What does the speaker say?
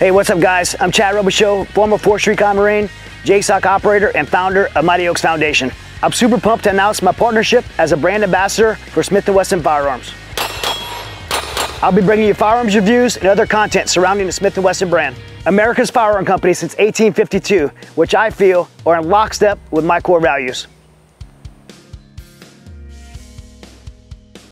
Hey, what's up guys? I'm Chad Robichaux, former 4th Street Con Marine, JSOC operator and founder of Mighty Oaks Foundation. I'm super pumped to announce my partnership as a brand ambassador for Smith Wesson Firearms. I'll be bringing you firearms reviews and other content surrounding the Smith Wesson brand. America's firearm company since 1852, which I feel are in lockstep with my core values.